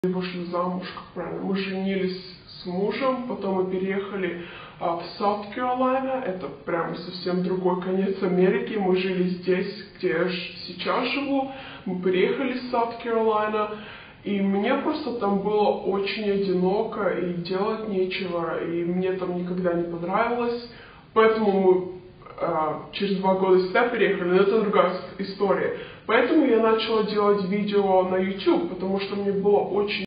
Вышли замуж, как правильно, мы женились с мужем, потом мы переехали в Саут-Кэролайна, это прямо совсем другой конец Америки, мы жили здесь, где я сейчас живу, мы переехали в Саут-Кэролайна, и мне просто там было очень одиноко, и делать нечего, и мне там никогда не понравилось, поэтому мы через 2 года сюда переехали, но это другая история. Поэтому я начала делать видео на YouTube, потому что мне было очень